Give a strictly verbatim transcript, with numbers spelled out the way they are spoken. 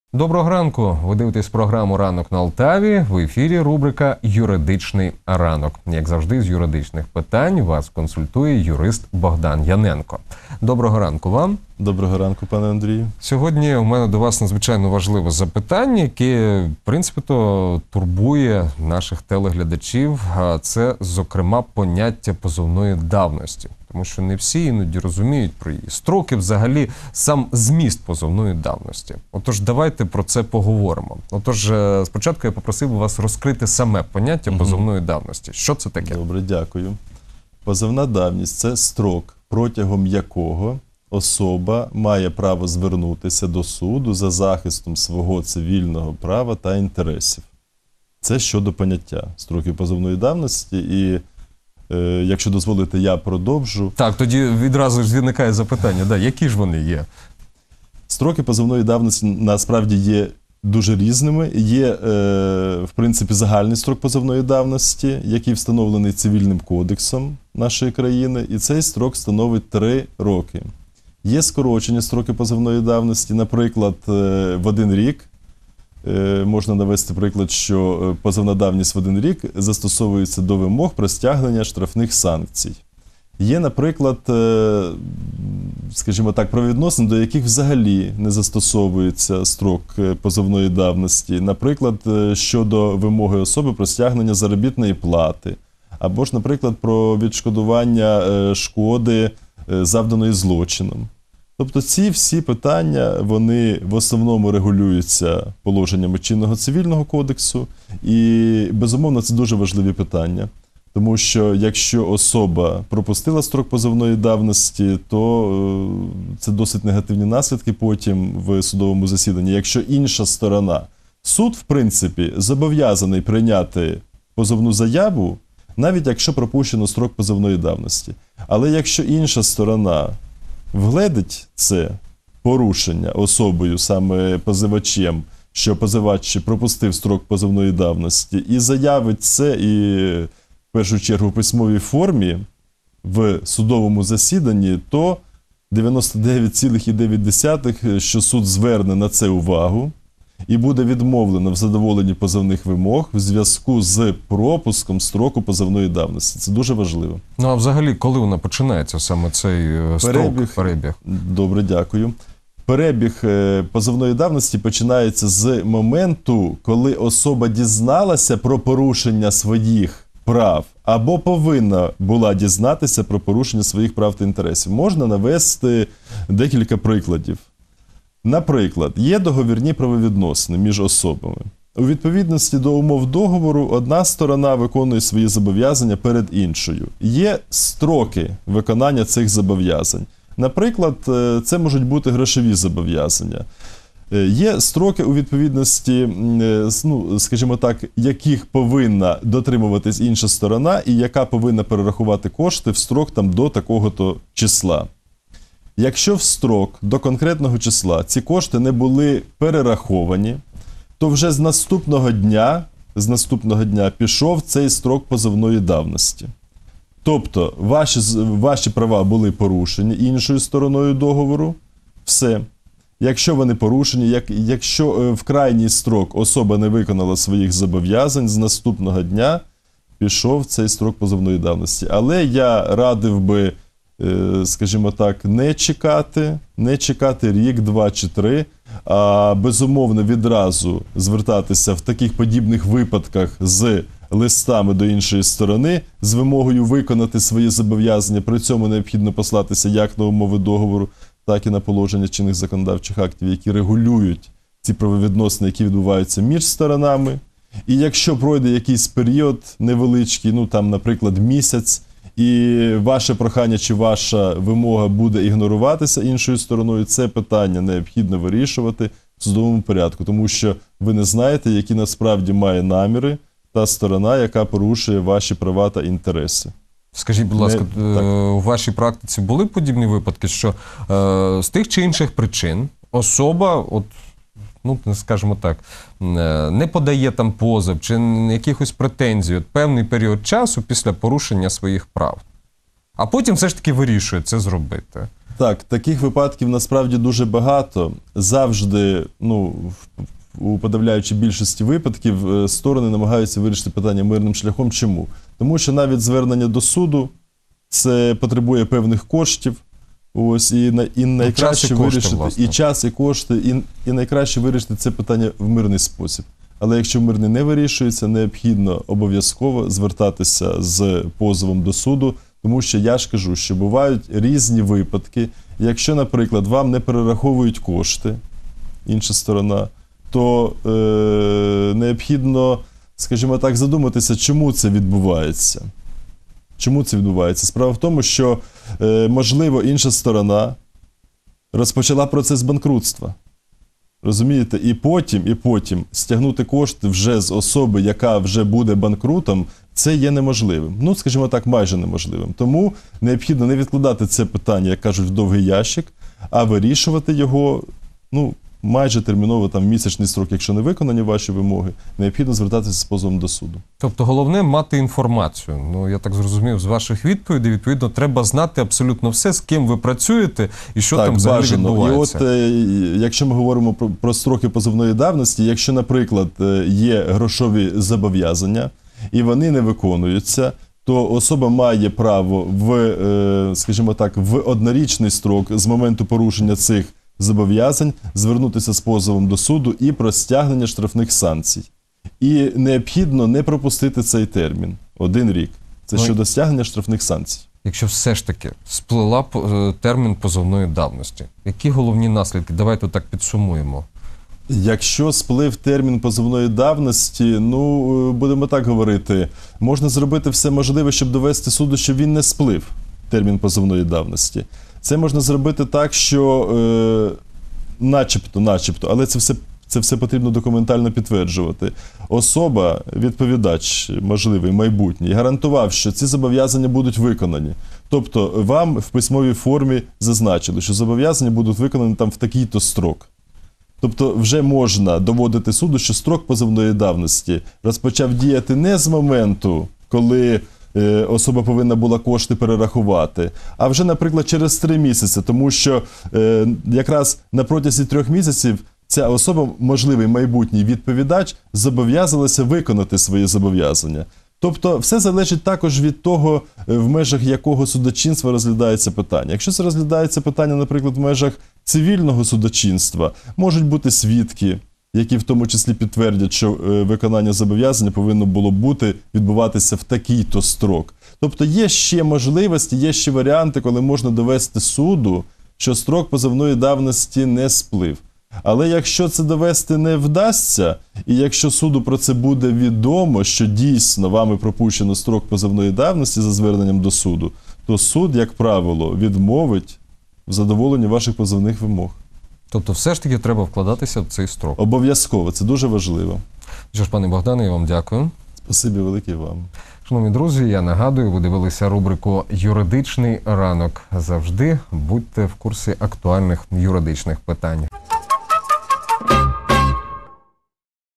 Доброго ранку. Ви дивитесь програму «Ранок на Алтаві». В ефірі рубрика «Юридичний ранок». Як завжди, з юридичних питань вас консультує юрист Богдан Яненко. Доброго ранку вам. Доброго ранку, пане Андрію. Сьогодні у мене до вас надзвичайно важливе запитання, яке, в принципі-то, турбує наших телеглядачів. Це, зокрема, поняття позовної давності. Тому що не всі іноді розуміють про її строки, взагалі, сам зміст позовної давності. Отож, давайте про це поговоримо. Отож, спочатку я попросив би вас розкрити саме поняття позовної давності. Що це таке? Добре, дякую. Позовна давність – це строк, протягом якого особа має право звернутися до суду за захистом свого цивільного права та інтересів. Це щодо поняття строків позовної давності. І е, якщо дозволите, я продовжу. Так, тоді відразу ж виникає запитання, да, які ж вони є? Строки позовної давності насправді є дуже різними. Є, е, в принципі, загальний строк позовної давності, який встановлений Цивільним кодексом нашої країни, і цей строк становить три роки. Є скорочені строки позовної давності, наприклад, е, в один рік. Е, можна навести приклад, що позовна давність в один рік застосовується до вимог про стягнення штрафних санкцій. Є, наприклад, скажімо так, правовідносин, до яких взагалі не застосовується строк позовної давності. Наприклад, щодо вимоги особи про стягнення заробітної плати. Або ж, наприклад, про відшкодування шкоди, завданої злочином. Тобто ці всі питання, вони в основному регулюються положеннями чинного Цивільного кодексу. І, безумовно, це дуже важливі питання. Тому що якщо особа пропустила строк позовної давності, то це досить негативні наслідки потім в судовому засіданні. Якщо інша сторона, суд, в принципі, зобов'язаний прийняти позовну заяву, навіть якщо пропущено строк позовної давності. Але якщо інша сторона вгледить це порушення особою, саме позивачем, що позивач пропустив строк позовної давності, і заявить це, і в першу чергу в письмовій формі в судовому засіданні, то дев'яносто дев'ять цілих дев'ять десятих, що суд зверне на це увагу і буде відмовлено в задоволенні позовних вимог в зв'язку з пропуском строку позовної давності. Це дуже важливо. Ну а взагалі, коли вона починається, саме цей строк, перебіг? перебіг? Добре, дякую. Перебіг позовної давності починається з моменту, коли особа дізналася про порушення своїх прав або повинна була дізнатися про порушення своїх прав та інтересів. Можна навести декілька прикладів. Наприклад, є договірні правовідносини між особами. У відповідності до умов договору одна сторона виконує свої зобов'язання перед іншою. Є строки виконання цих зобов'язань. Наприклад, це можуть бути грошові зобов'язання. Є строки у відповідності, ну, скажімо так, яких повинна дотримуватись інша сторона і яка повинна перерахувати кошти в строк там до такого-то числа. Якщо в строк до конкретного числа ці кошти не були перераховані, то вже з наступного дня, з наступного дня пішов цей строк позовної давності. Тобто ваші, ваші права були порушені іншою стороною договору, все. Якщо вони порушені, як, якщо в крайній строк особа не виконала своїх зобов'язань, з наступного дня пішов цей строк позовної давності. Але я радив би, скажімо так, не чекати, не чекати рік, два чи три, а безумовно відразу звертатися в таких подібних випадках з листами до іншої сторони, з вимогою виконати свої зобов'язання. При цьому необхідно послатися як на умови договору, так і на положення чинних законодавчих актів, які регулюють ці правовідносини, які відбуваються між сторонами. І якщо пройде якийсь період невеличкий, ну там, наприклад, місяць, і ваше прохання чи ваша вимога буде ігноруватися іншою стороною, це питання необхідно вирішувати в судовому порядку, тому що ви не знаєте, які насправді має наміри та сторона, яка порушує ваші права та інтереси. Скажіть, будь ласка, не, у вашій практиці були подібні випадки, що е, з тих чи інших причин особа, от, ну, скажімо так, не подає там позов чи якихось претензій от певний період часу після порушення своїх прав, а потім все ж таки вирішує це зробити? Так, таких випадків насправді дуже багато. Завжди, ну, в- у подавляючій більшості випадків е, сторони намагаються вирішити питання мирним шляхом. Чому? Тому що навіть звернення до суду це потребує певних коштів. Ось і на і найкраще час і кошти, вирішити власне. і час, і кошти, і, і найкраще вирішити це питання в мирний спосіб. Але якщо мирний не вирішується, необхідно обов'язково звертатися з позовом до суду, тому що я ж кажу, що бувають різні випадки. Якщо, наприклад, вам не перераховують кошти, інша сторона, то е, необхідно, скажімо так, задуматися, чому це відбувається. Чому це відбувається? Справа в тому, що, е, можливо, інша сторона розпочала процес банкрутства. Розумієте? І потім, і потім стягнути кошти вже з особи, яка вже буде банкрутом, це є неможливим. Ну, скажімо так, майже неможливим. Тому необхідно не відкладати це питання, як кажуть, в довгий ящик, а вирішувати його, ну, майже терміново, там, в місячний строк, якщо не виконані ваші вимоги, необхідно звертатися з позовом до суду. Тобто головне мати інформацію. Ну, я так зрозумів з ваших відповідей, відповідно, треба знати абсолютно все, з ким ви працюєте і що там взагалі відбувається. І от, е, якщо ми говоримо про, про строки позовної давності, якщо, наприклад, е, є грошові зобов'язання, і вони не виконуються, то особа має право в, е, скажімо так, в однорічний строк з моменту порушення цих зобов'язань звернутися з позовом до суду і про стягнення штрафних санкцій. І необхідно не пропустити цей термін – один рік. Це Ну, щодо стягнення штрафних санкцій. Якщо все ж таки сплила е, термін позовної давності, які головні наслідки? Давайте так підсумуємо. Якщо сплив термін позовної давності, ну, будемо так говорити, можна зробити все можливе, щоб довести суду, що він не сплив термін позовної давності. Це можна зробити так, що е, начебто, начебто, але це все, це все потрібно документально підтверджувати. Особа, відповідач, можливий, майбутній, гарантував, що ці зобов'язання будуть виконані. Тобто вам в письмовій формі зазначили, що зобов'язання будуть виконані там в такий-то строк. Тобто вже можна доводити суду, що строк позовної давності розпочав діяти не з моменту, коли е, особа повинна була кошти перерахувати, а вже, наприклад, через три місяці, тому що е, якраз на протязі трьох місяців ця особа, можливий майбутній відповідач, зобов'язалася виконати свої зобов'язання. Тобто все залежить також від того, в межах якого судочинства розглядається питання. Якщо це розглядається питання, наприклад, в межах цивільного судочинства, можуть бути свідки, які в тому числі підтвердять, що е, виконання зобов'язання повинно було бути, відбуватися в такий-то строк. Тобто є ще можливості, є ще варіанти, коли можна довести суду, що строк позовної давності не сплив. Але якщо це довести не вдасться, і якщо суду про це буде відомо, що дійсно вами пропущено строк позовної давності за зверненням до суду, то суд, як правило, відмовить в задоволенні ваших позовних вимог. Тобто все ж таки треба вкладатися в цей строк. Обов'язково, це дуже важливо. Що ж, пане Богдане, я вам дякую. Спасибі велике вам. Шановні друзі, я нагадую, ви дивилися рубрику «Юридичний ранок». Завжди будьте в курсі актуальних юридичних питань.